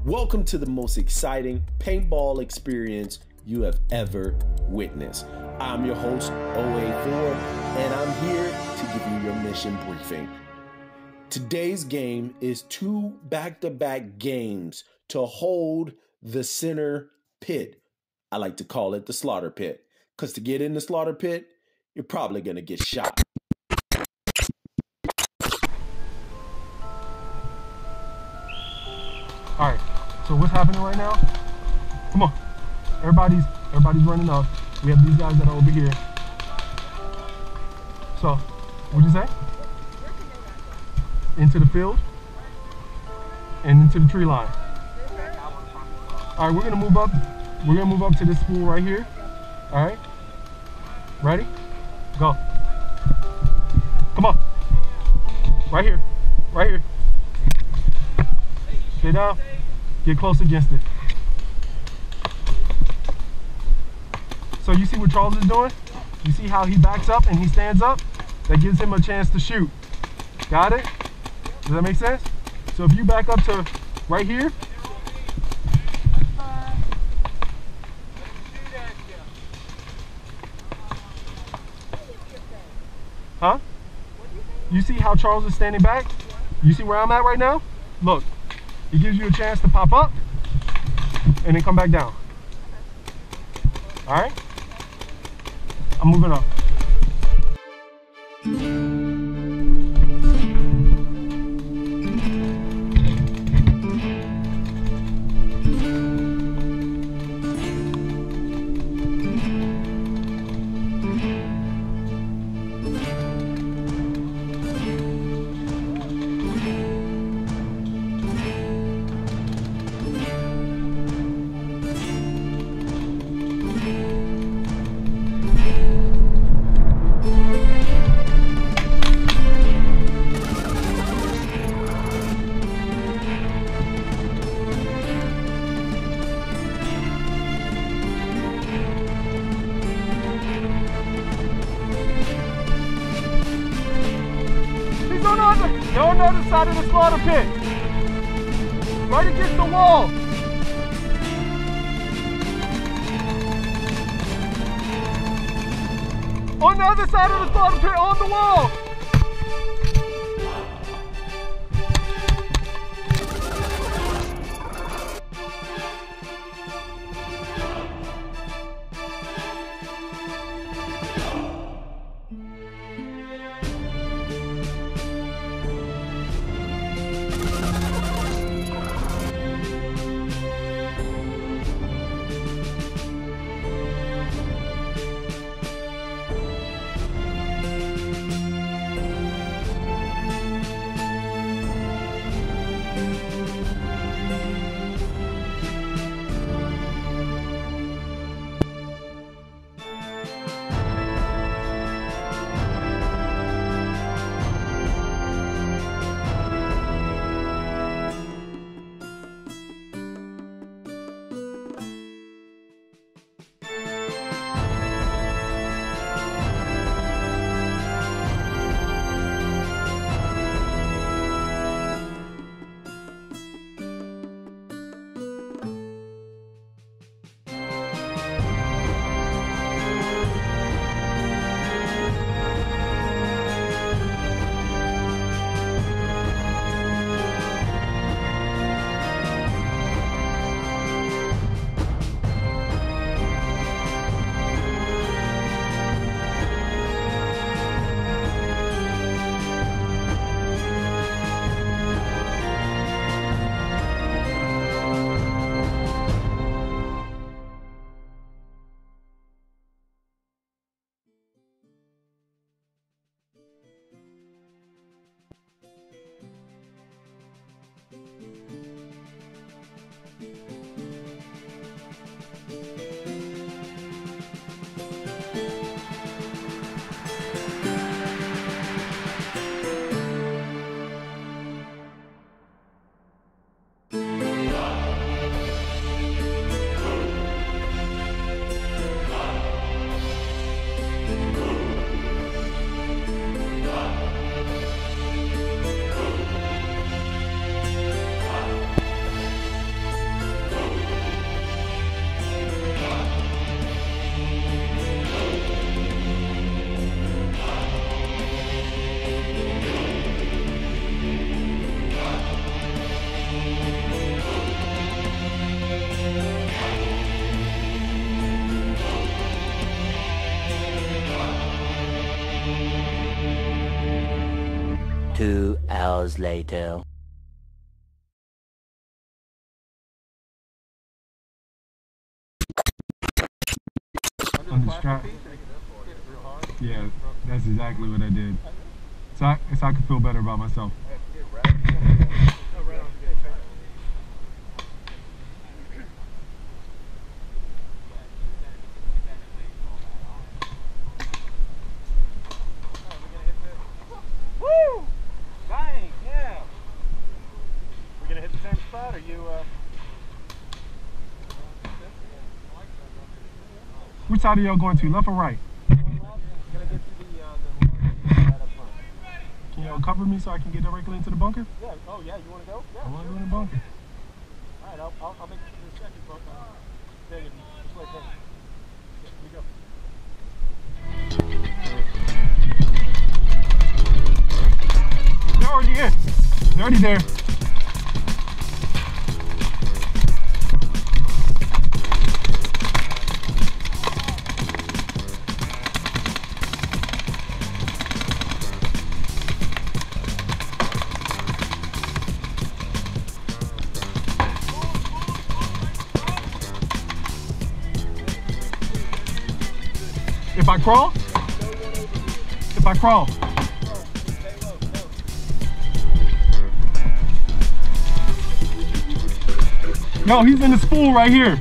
Welcome to the most exciting paintball experience you have ever witnessed. I'm your host, OA4, and I'm here to give you your mission briefing. Today's game is 2 back-to-back games to hold the center pit. I like to call it the slaughter pit, because to get in the slaughter pit, you're probably going to get shot. All right, so what's happening right now? Come on, everybody's running up. We have these guys that are over here. So, what'd you say? Into the field and into the tree line. All right, we're gonna move up. We're gonna move up to this spool right here. All right, ready? Go. Come on. Right here. Right here. Stay down. Get close against it. So you see what Charles is doing? You see how he backs up and he stands up? That gives him a chance to shoot. Got it? Does that make sense? So if you back up to right here. Huh? You see how Charles is standing back? You see where I'm at right now? Look. It gives you a chance to pop up and then come back down. All right? I'm moving up. They're on the other side of the slaughter pit. Right against the wall. On the other side of the slaughter pit, on the wall. hours later. Under strap. Yeah, that's exactly what I did. So I can feel better about myself. Woo! Bang! Yeah. We're gonna hit the same spot, or you? Which side are y'all going to, left or right? Gonna get to the right up front. Can y'all cover me so I can get directly into the bunker? Yeah. Oh yeah. You want to go? Yeah. I want to go in the bunker. All right. I'll make the second bunker. There you go. Just like that. Yeah, here we go. They're already in. They're already there. If I crawl? If I crawl. No, he's in the spool right here.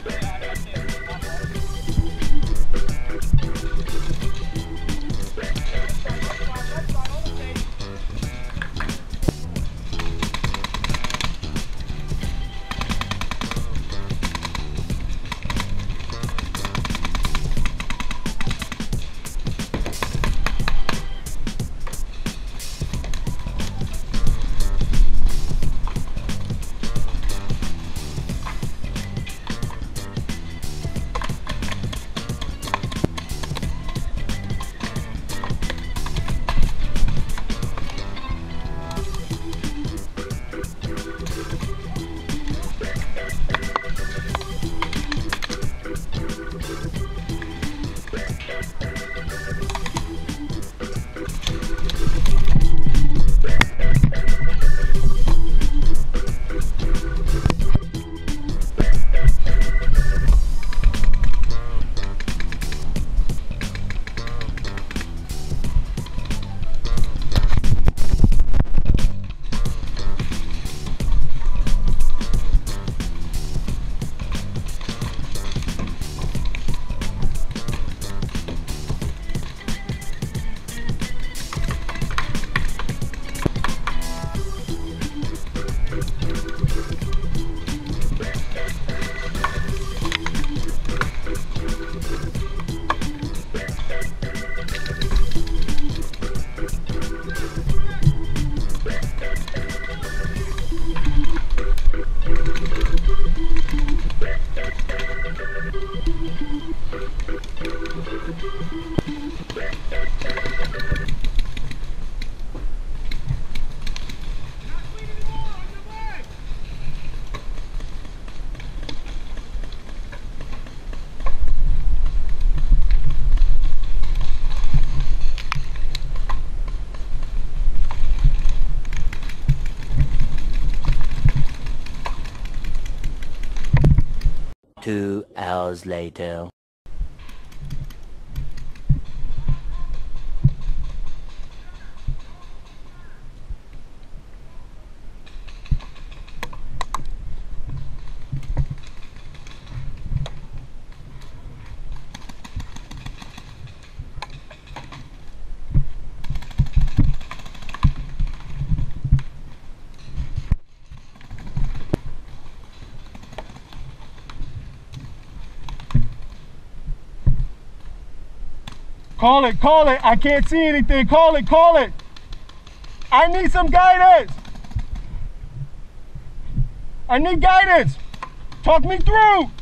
Two hours later. Call it, call it. I can't see anything. Call it, call it. I need some guidance. I need guidance. Talk me through.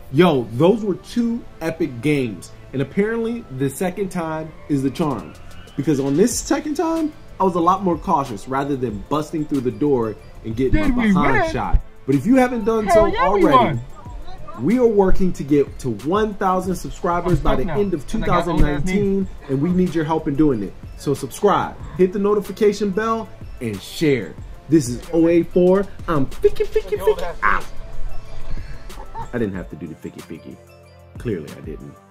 Yo, those were 2 epic games. And apparently the second time is the charm. Because on this second time, I was a lot more cautious rather than busting through the door and getting my behind shot. But if you haven't done so already, we are working to get to 1,000 subscribers by the end of 2019, and we need your help in doing it. So subscribe, hit the notification bell, and share. This is OA4. I'm ficky out. I didn't have to do the ficky. Clearly I didn't.